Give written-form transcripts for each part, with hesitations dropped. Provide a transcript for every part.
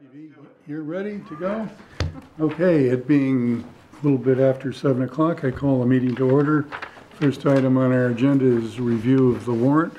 TV, you're ready to go? Okay, it being a little bit after 7 o'clock, I call the meeting to order. First item on our agenda is review of the warrant.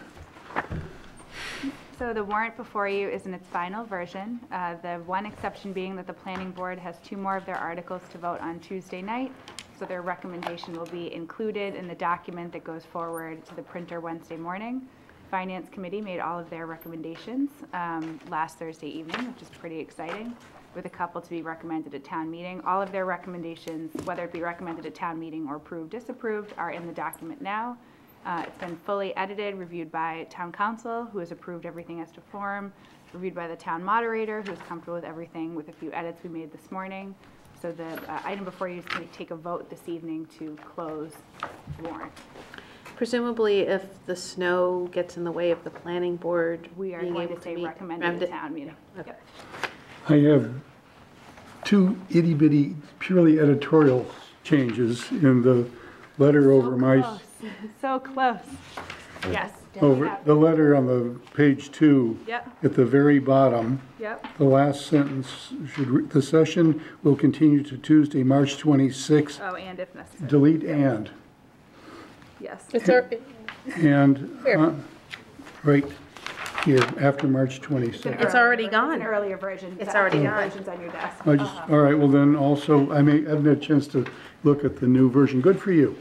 So the warrant before you is in its final version. The one exception being that the planning board has 2 more of their articles to vote on Tuesday night. So their recommendation will be included in the document that goes forward to the printer Wednesday morning. Finance Committee made all of their recommendations last Thursday evening, which is pretty exciting, with a couple to be recommended at town meeting. All of their recommendations, whether it be recommended at town meeting or approved, disapproved, are in the document now. It's been fully edited, reviewed by town council, who has approved everything as to form, reviewed by the town moderator, who is comfortable with everything with a few edits we made this morning. So the item before you is going to take a vote this evening to close the warrant. Presumably, if the snow gets in the way of the planning board, We are going to say recommended at town meeting. Okay. Yep. I have 2 itty-bitty, purely editorial changes in the letter over my... Close. So close. Yes. Over Yep. the letter on the page 2, Yep. at the very bottom, Yep. the last sentence the session will continue to Tuesday, March 26th. Oh, and if necessary. Delete "and." Yes. It's our, And Here. right here, after March 26th. It's already It's gone. an earlier version. It's The already updated gone. version's on your desk. All right, well then also, I haven't had a chance to look at the new version. Good for you.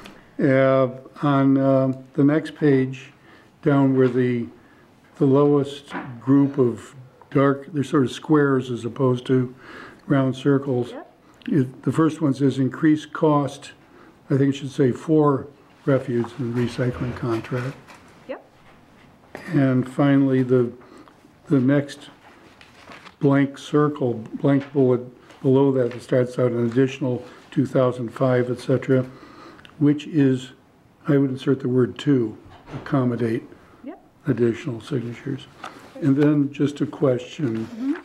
On the next page, down where the lowest group of dark, they're sort of squares as opposed to round circles. Yep. The first one says increased cost, I think it should say for refuse and recycling contract. Yep. And finally, the next blank circle, blank bullet below that, that starts out an additional 2005, et cetera, which is, I would insert the word "to," accommodate Yep. additional signatures. And then just a question.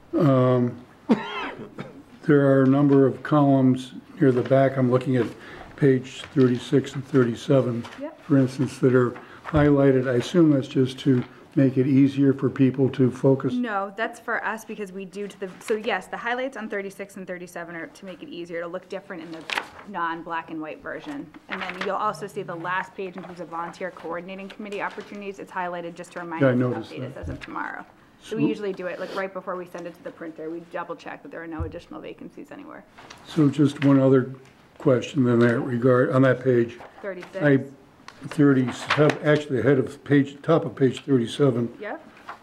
There are a number of columns near the back. I'm looking at page 36 and 37, Yep. for instance, that are highlighted. I assume that's just to make it easier for people to focus. No, that's for us because we do to the, so yes, the highlights on 36 and 37 are to make it easier to look different in the non-black and white version. And then you'll also see the last page in terms of volunteer coordinating committee opportunities. It's highlighted just to remind Yeah, I us to noticed update us that. as of tomorrow. So we usually do it like right before we send it to the printer. We double check that there are no additional vacancies anywhere. So just one other question in that regard, on that page. 36. 37, actually ahead of page, top of page 37. Yep.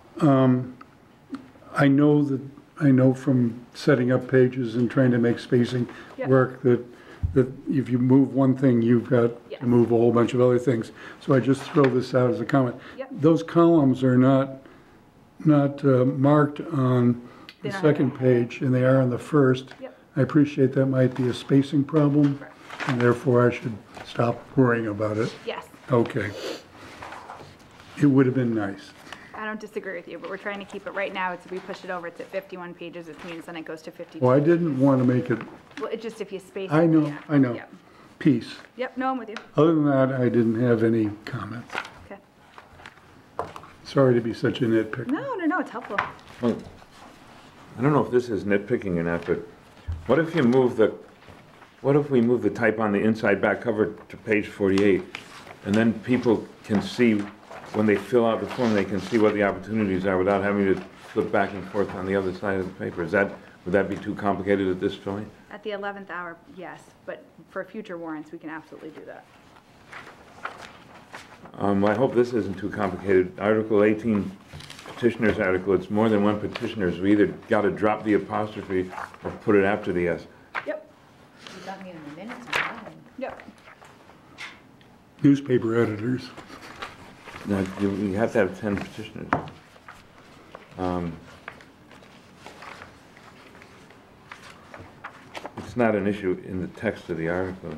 I know from setting up pages and trying to make spacing Yeah. work that if you move one thing, you've got Yes. to move a whole bunch of other things. So I just throw this out as a comment. Yep. Those columns are not marked on the They don't second have- page, and they are on the first. Yep. I appreciate that might be a spacing problem, Correct. and therefore I should stop worrying about it. Yes. Okay. It would have been nice. I don't disagree with you, but we're trying to keep it right now. It's, we push it over, it's at 51 pages, which means then it goes to 52. Well, I didn't want to make it, Well, it's just if you space. I it, know, yeah. I know. Yep. Peace. Yep, no, I'm with you. Other than that, I didn't have any comments. Okay. Sorry to be such a nitpicker. No, it's helpful. Well, I don't know if this is nitpicking or not, but what if we move the type on the inside back cover to page 48, and then people can see, when they fill out the form, they can see what the opportunities are without having to flip back and forth on the other side of the paper? Would that be too complicated at this point? At the 11th hour, yes, but for future warrants, we can absolutely do that. I hope this isn't too complicated. Article 18, petitioner's article, it's more than one petitioner's. We either got to drop the apostrophe or put it after the S. Yep, You got me in the minutes, I'm fine. yep. Newspaper editors. No, you have to have 10 petitioners. It's not an issue in the text of the article.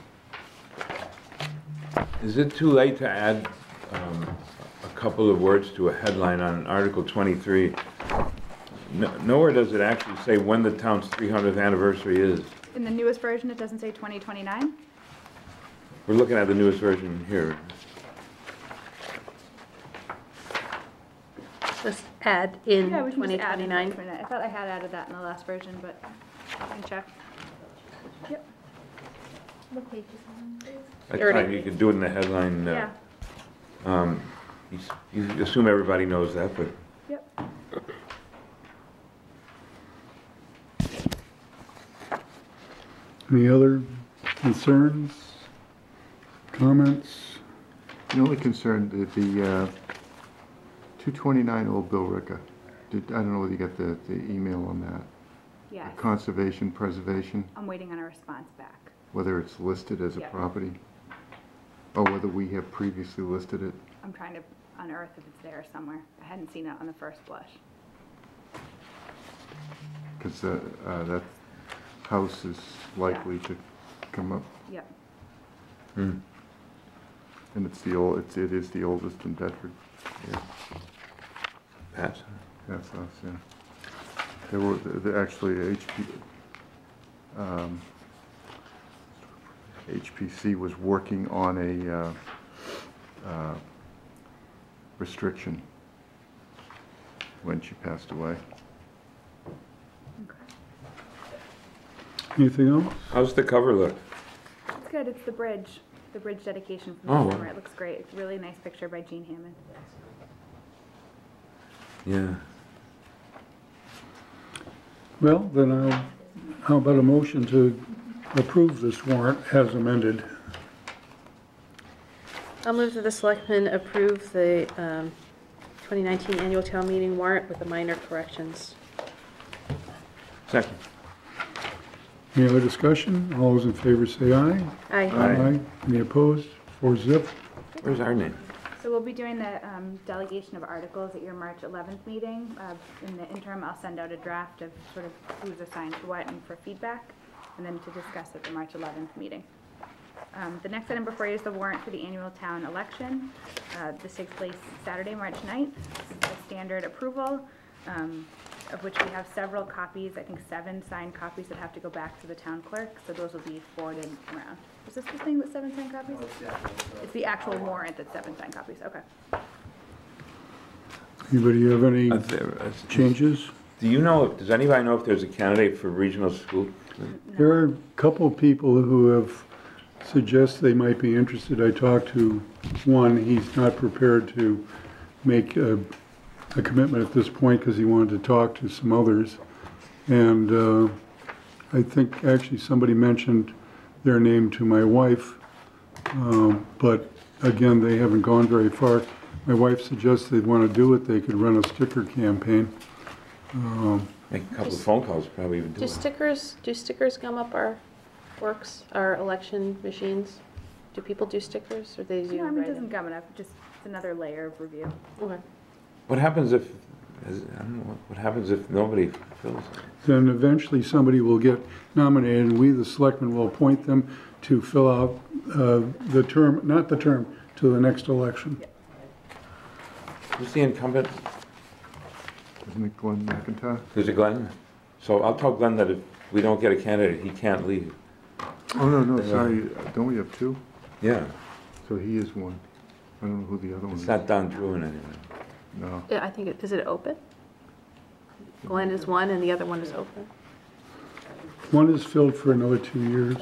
Is it too late to add a couple of words to a headline on Article 23? Nowhere does it actually say when the town's 300th anniversary is. In the newest version, it doesn't say 2029? We're looking at the newest version here. Just add in Yeah, we can just add in 2029. I thought I had added that in the last version, but I can check. Yep, What page is it on, please? That's 30. fine, you could do it in the headline. yeah, You assume everybody knows that, but yep. Any other concerns, comments? The only concern, the 229 Old Billerica, I don't know whether you got the email on that. Yes, Conservation, preservation, I'm waiting on a response back. whether it's listed as a Yeah. property, or whether we have previously listed it. I'm trying to unearth if it's there somewhere. I hadn't seen it on the first blush. Because that house is likely to come up, Yep, and it is the oldest in Bedford. Pat, That's us, yeah. Actually, HPC was working on a restriction when she passed away. okay. Anything else? how's the cover look? It's good, it's the bridge dedication from Oh, the wow. summer. It looks great. It's a really nice picture by Gene Hammond. Yeah. Well, then how about a motion to approve this warrant as amended? I'll move that the selectmen approve the 2019 annual town meeting warrant with the minor corrections. Second. Any other discussion? All those in favor say aye. Aye. Aye. Any opposed? 4-0. Where's our name? So we'll be doing the delegation of articles at your March 11th meeting. In the interim, I'll send out a draft of sort of who's assigned to what and for feedback, and then to discuss at the March 11th meeting. The next item before you is the warrant for the annual town election. This takes place Saturday, March 9th. This is a standard approval, of which we have several copies, I think 7 signed copies that have to go back to the town clerk, so those will be forwarded around. Is this the thing with 7 signed copies? It's the actual warrant that's 7 signed copies, okay. Anybody have any Do changes? you know, does anybody know if there's a candidate for regional school? There are a couple of people who have suggested they might be interested. I talked to one, he's not prepared to make a commitment at this point because he wanted to talk to some others. And I think actually somebody mentioned their name to my wife, but again, they haven't gone very far. My wife suggests they'd want to do it, they could run a sticker campaign. Make a couple of phone calls, probably even do Do it. stickers gum up our our election machines? Do people do stickers, or they do No, I mean, it write doesn't it? gum enough, just it's another layer of review. Okay. What happens if, I don't know, what happens if nobody fills it? Then eventually somebody will get nominated, and we, the selectmen, will appoint them to fill out the term, not the term, to the next election. Who's the incumbent? Isn't it Glenn McIntyre? Is it Glenn? So I'll tell Glenn that if we don't get a candidate, he can't leave. Oh, no, sorry, don't we have 2? Yeah, So he is one. I don't know who the other one it's is. not Don Druin anyway. No. Yeah, I think, is it open? Glenn is one and the other one is open. One is filled for another 2 years.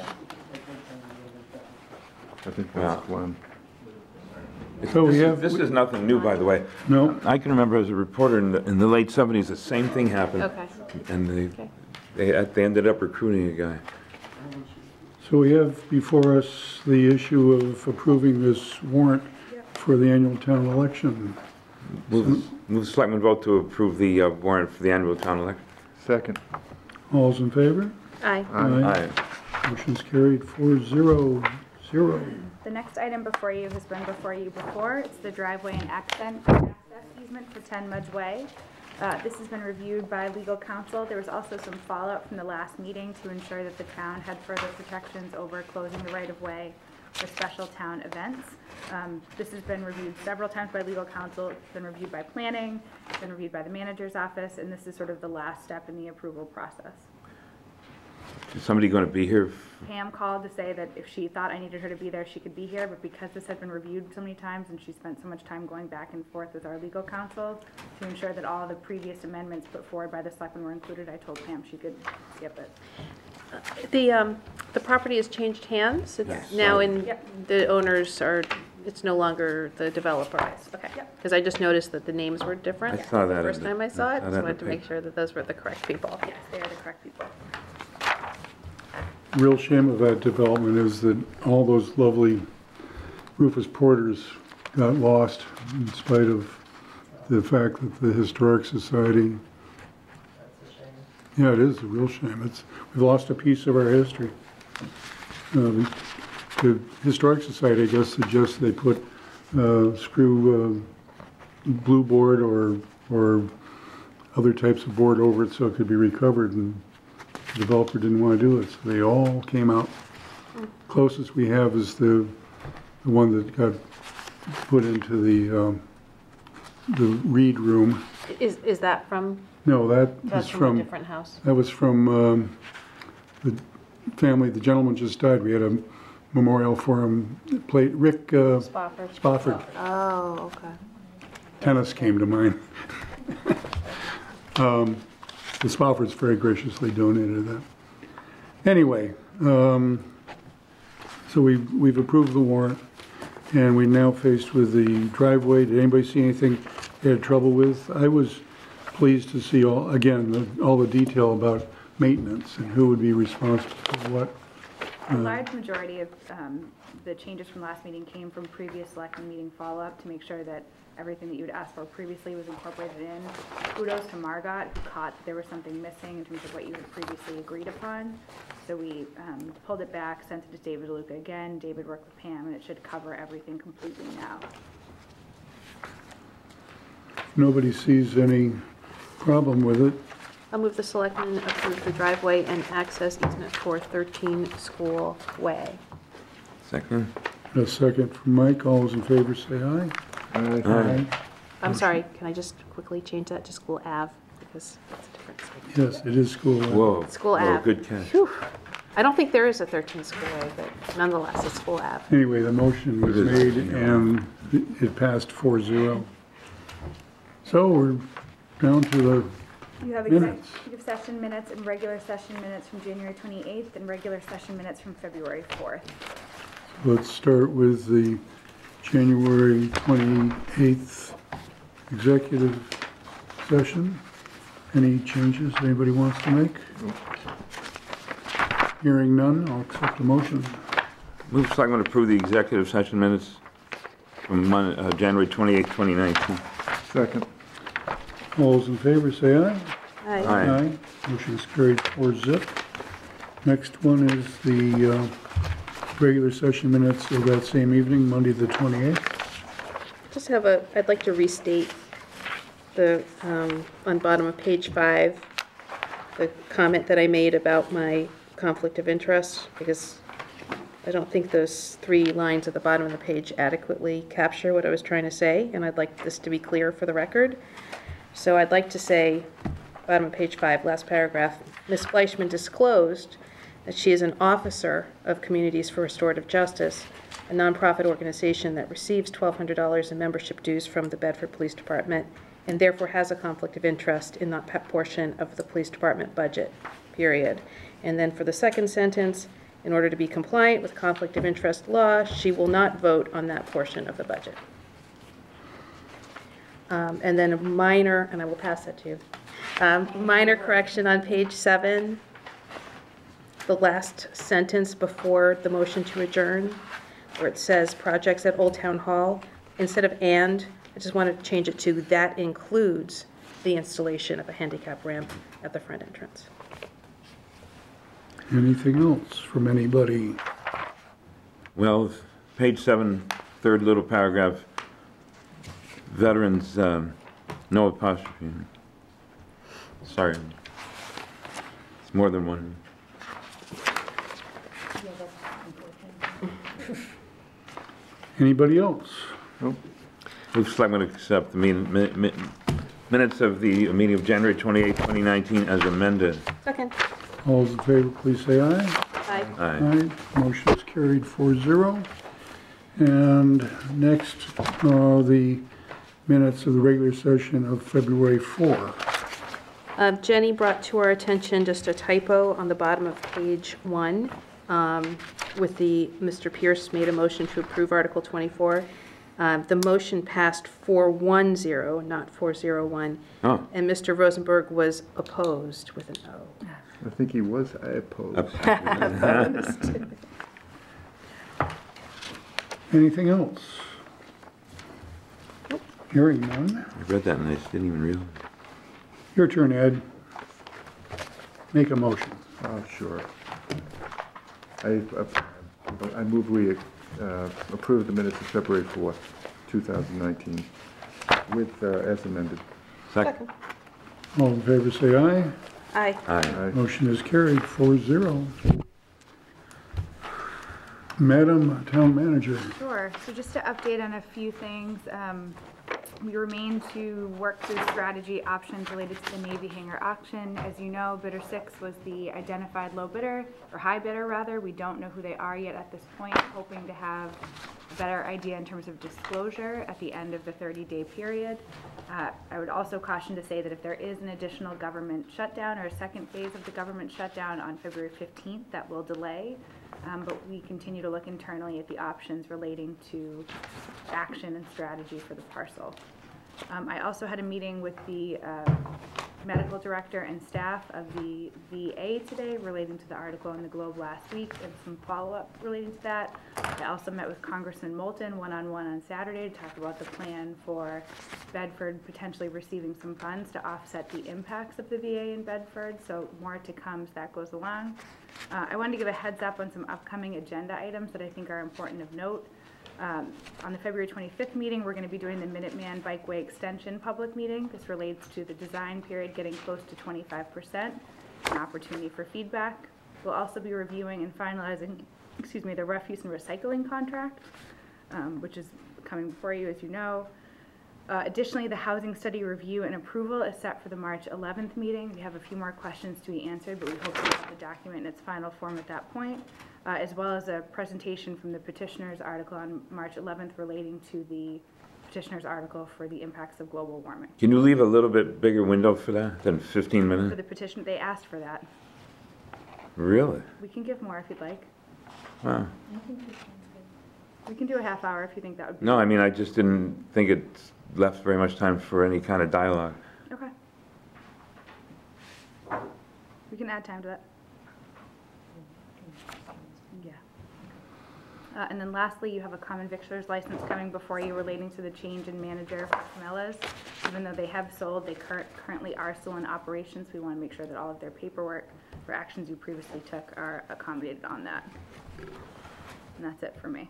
I think Wow. that's Glenn. So we This is- have- This is nothing new, by the way. No? I can remember as a reporter in the late 70s, the same thing happened. Okay. And Okay. they ended up recruiting a guy. So we have before us the issue of approving this warrant for the annual town election. Move the selectmen vote to approve the warrant for the annual town election. Second. All's in favor? Aye. Aye. Motion's carried 4-0. The next item before you has been before you before. It's the driveway and access easement for 10 Mudge Way. This has been reviewed by legal counsel. There was also some fallout from the last meeting to ensure that the town had further protections over closing the right-of-way for special town events. This has been reviewed several times by legal counsel. It's been reviewed by planning, it's been reviewed by the manager's office, and this is sort of the last step in the approval process. Is somebody going to be here? Pam called to say that if she thought I needed her to be there, she could be here, but because this had been reviewed so many times and she spent so much time going back and forth with our legal counsel to ensure that all the previous amendments put forward by the selectmen were included, I told Pam she could skip it. The property has changed hands? It's Yes. now in, Yep. the owners are, it's no longer the developer? Okay. Yep. Because I just noticed that the names were different. I saw that in First the- time I saw I it, saw just that in wanted the to make paper. sure that those were the correct people. Yes, they are the correct people. Real shame of that development is that all those lovely Rufus Porters got lost in spite of the fact that the Historic Society. Yeah, it is a real shame. We've lost a piece of our history. The Historic Society, I guess, suggests they put screw blue board or other types of board over it so it could be recovered, and the developer didn't want to do it, so they all came out. Closest we have is the one that got put into the Reed Room. Is that from, No, that that's is from a from, different house? that was from the family, the gentleman just died. We had a memorial for him. Rick Spofford? Spofford. Oh, okay. Tennis came to mind. The Spoffords very graciously donated that. Anyway, so we've approved the warrant, and we're now faced with the driveway. Did anybody see anything they had trouble with? I was pleased to see all the detail about maintenance and who would be responsible for what. A large majority of the changes from last meeting came from previous selectmen meeting follow-up to make sure that everything that you had asked for previously was incorporated in. Kudos to Margot, who caught that there was something missing in terms of what you had previously agreed upon. So we pulled it back, sent it to David DeLuca again. David worked with Pam, and it should cover everything completely now. Nobody sees any problem with it. I'll move the selectmen approve the driveway and access easement for 13 School Way. Second? A second from Mike. All those in favor say aye. Aye. I'm sorry, can I just quickly change that to School Ave, because it's a different site. Yes, it is school. Whoa. School Whoa, Ave. good catch. Whew. I don't think there is a 13 School Way, but nonetheless, it's School Ave. Anyway, the motion was It is. made and it passed 4-0. So we're down to the, You have Minutes. executive session minutes and regular session minutes from January 28th and regular session minutes from February 4th. let's start with the January 28th executive session. Any changes anybody wants to make? Hearing none, I'll accept the motion. Move selectmen approve the executive session minutes from January 28, 2019. Second. All those in favor say aye. Aye. Motion is carried 4-0. Next one is the regular session minutes of that same evening, Monday the 28th. Just have I'd like to restate the, on bottom of page 5, the comment that I made about my conflict of interest, because I don't think those 3 lines at the bottom of the page adequately capture what I was trying to say, and I'd like this to be clear for the record. So I'd like to say, bottom of page 5, last paragraph, Ms. Fleischman disclosed that she is an officer of Communities for Restorative Justice, a nonprofit organization that receives $1,200 in membership dues from the Bedford Police Department, and therefore has a conflict of interest in that portion of the police department budget, period. And then for the second sentence, in order to be compliant with conflict of interest law, she will not vote on that portion of the budget. And then a minor, and I will pass that to you, minor correction on page 7, the last sentence before the motion to adjourn, where it says projects at Old Town Hall, instead of and, I just wanted to change it to that includes the installation of a handicap ramp at the front entrance. Anything else from anybody? Well, page 7, third little paragraph, veterans, no apostrophe. Sorry. It's more than one. Anybody else? Nope. Move selectmen accept the minutes of the meeting of January 28, 2019 as amended. Second. All those in favor, please say aye. Aye. Aye. Aye. Motion is carried 4-0. And next, the minutes of the regular session of February 4. Jenny brought to our attention just a typo on the bottom of page 1, with Mr. Pierce made a motion to approve Article 24. The motion passed 410, not 401. Oh. And Mr. Rosenberg was opposed with an O. I think he was, I oppose. Anything else? Hearing none. I read that and I just didn't even realize. Your turn, Ed. Make a motion. Sure. I move we approve the minutes of February 4th, 2019, with, as amended. Second. All in favor, say aye. Aye. Aye. Aye. Motion is carried 4-0. Madam Town Manager. Sure. So just to update on a few things, we remain to work through strategy options related to the Navy hangar auction. As you know, bidder 6 was the identified low bidder, or high bidder rather. We don't know who they are yet at this point, hoping to have a better idea in terms of disclosure at the end of the 30-day period. I would also caution to say that if there is an additional government shutdown or a second phase of the government shutdown on February 15th, that will delay. But we continue to look internally at the options relating to action and strategy for the parcel. I also had a meeting with the medical director and staff of the VA today relating to the article in the Globe last week and some follow-up relating to that. I also met with Congressman Moulton one-on-one on Saturday to talk about the plan for Bedford potentially receiving some funds to offset the impacts of the VA in Bedford, so more to come as that goes along. I wanted to give a heads up on some upcoming agenda items that I think are important of note. On the February 25th meeting, we're going to be doing the Minuteman Bikeway Extension public meeting. This relates to the design period getting close to 25%, an opportunity for feedback. We'll also be reviewing and finalizing, the refuse and recycling contract, which is coming before you, as you know. Additionally, the housing study review and approval is set for the March 11th meeting. We have a few more questions to be answered, but we hope to have the document in its final form at that point, as well as a presentation from the petitioner's article on March 11th relating to the petitioner's article for the impacts of global warming. Can you leave a little bit bigger window for that than 15 For minutes? the petition, they asked for that. Really? We can give more if you'd like. Wow. We can do a half hour if you think that would be. No, I mean, I just didn't think it left very much time for any kind of dialogue. Okay. We can add time to that. Yeah. And then lastly, you have a common victualer's license coming before you relating to the change in manager for Camellas. Even though they have sold, they currently are still in operations. We want to make sure that all of their paperwork for actions you previously took are accommodated on that. And that's it for me.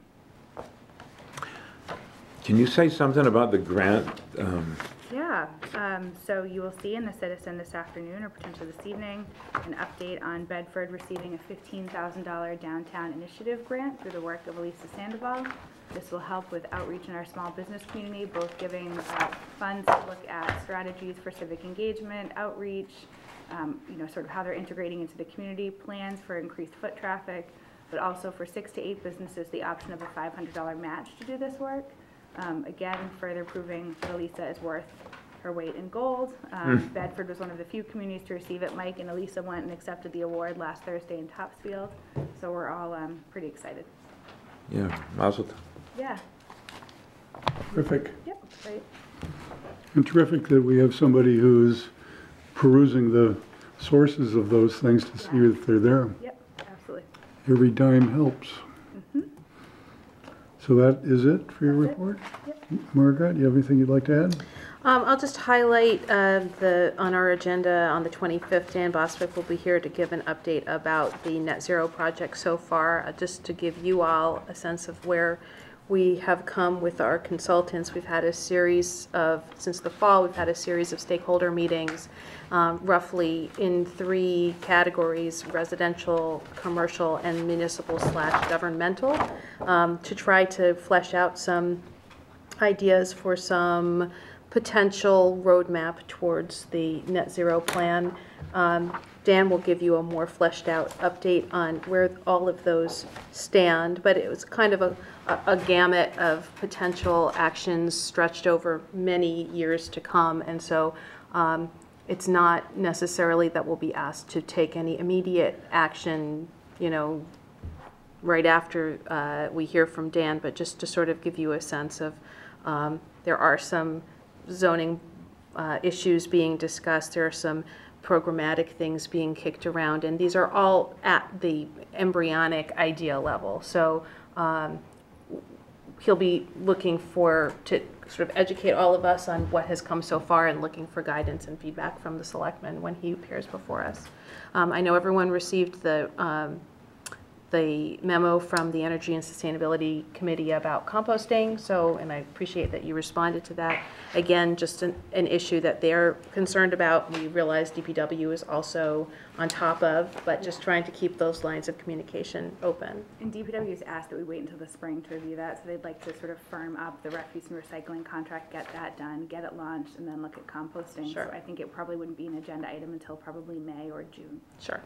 Can you say something about the grant? Yeah, so you will see in the Citizen this afternoon, or potentially this evening, an update on Bedford receiving a $15,000 downtown initiative grant through the work of Elisa Sandoval. This will help with outreach in our small business community, both giving funds to look at strategies for civic engagement, outreach, sort of how they're integrating into the community, plans for increased foot traffic, but also for 6 to 8 businesses, the option of a $500 match to do this work. Again, further proving that Elisa is worth her weight in gold. Bedford was one of the few communities to receive it. Mike and Elisa went and accepted the award last Thursday in Topsfield, so we're all pretty excited. Yeah, Mazel tov. Yeah. Terrific. Yep. Great. And terrific that we have somebody who's perusing the sources of those things to see if they're there. Yep. Absolutely. Every dime helps. So that is it for your That's it. report? Yep. Margaret, you have anything you'd like to add? I'll just highlight on our agenda on the 25th, Dan Bostwick will be here to give an update about the net zero project so far, just to give you all a sense of where we have come with our consultants. We've had a series of, since the fall, we've had a series of stakeholder meetings, roughly in 3 categories: residential, commercial, and municipal/governmental, to try to flesh out some ideas for some potential roadmap towards the net zero plan. Dan will give you a more fleshed out update on where all of those stand, but it was kind of a gamut of potential actions stretched over many years to come, and so it's not necessarily that we'll be asked to take any immediate action, right after we hear from Dan, but just to sort of give you a sense of, there are some zoning issues being discussed, there are some programmatic things being kicked around, and these are all at the embryonic idea level. So he'll be looking to sort of educate all of us on what has come so far and looking for guidance and feedback from the selectmen when he appears before us. I know everyone received the memo from the Energy and Sustainability Committee about composting, and I appreciate that you responded to that. Again, just an issue that they're concerned about. We realize DPW is also on top of, but just trying to keep those lines of communication open. And DPW has asked that we wait until the spring to review that, so they'd like to sort of firm up the refuse and recycling contract, get that done, get it launched, and then look at composting. Sure. So I think it probably wouldn't be an agenda item until probably May or June. Sure.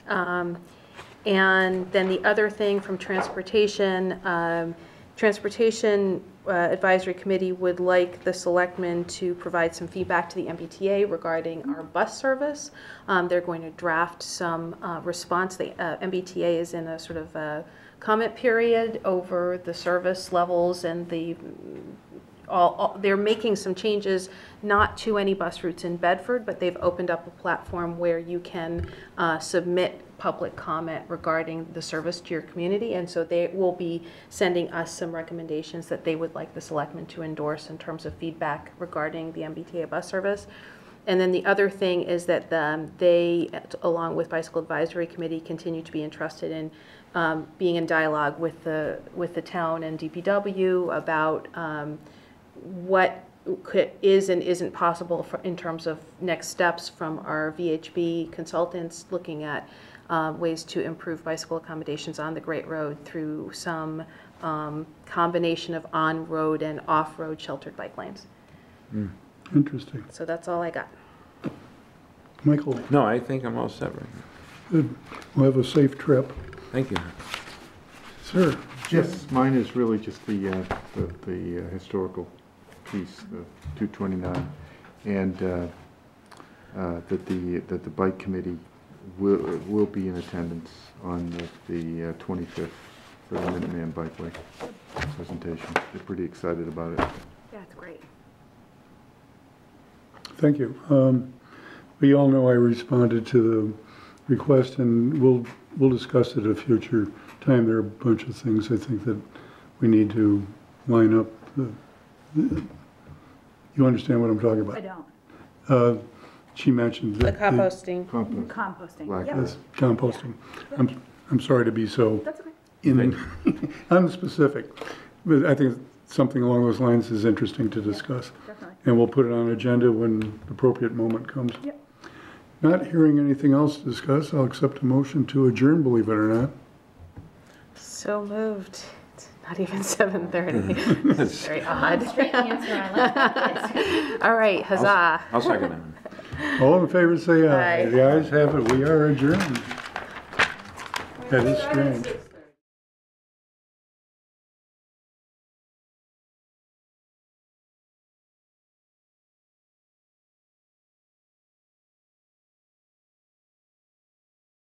And then the other thing from Transportation, Transportation Advisory Committee would like the selectmen to provide some feedback to the MBTA regarding our bus service. They're going to draft some response. The MBTA is in a sort of a comment period over the service levels and they're making some changes, not to any bus routes in Bedford, but they've opened up a platform where you can submit public comment regarding the service to your community, and so they will be sending us some recommendations that they would like the selectmen to endorse in terms of feedback regarding the MBTA bus service. And then the other thing is that they, along with Bicycle Advisory Committee, continue to be interested in being in dialogue with the town and DPW about what is and isn't possible in terms of next steps from our VHB consultants, looking at ways to improve bicycle accommodations on the Great Road through some combination of on-road and off-road sheltered bike lanes. Interesting. So that's all I got. Michael, No, I think I'm all set right now. good. We'll have a safe trip. Thank you. Sir? Yes, mine is really just the historical piece, the 229, and that the bike committee will be in attendance on the 25th for the Minuteman Bikeway presentation. They're pretty excited about it. Yeah, it's great. Thank you. We all know I responded to the request, and we'll discuss it at a future time. There are a bunch of things I think that we need to line up. You understand what I'm talking about? I don't. She mentioned The that composting. Composting. Black Yep. Earth. composting. I'm sorry to be so That's okay. unspecific, but I think something along those lines is interesting to discuss. Definitely. And we'll put it on agenda when the appropriate moment comes. Yep. Not hearing anything else to discuss, I'll accept a motion to adjourn, believe it or not. So moved. It's not even 7:30. It's very odd. Straight answer, I like that. All right, huzzah. I'll second that one. All in favor, say aye. Aye. The ayes have it, we are adjourned. That is strange.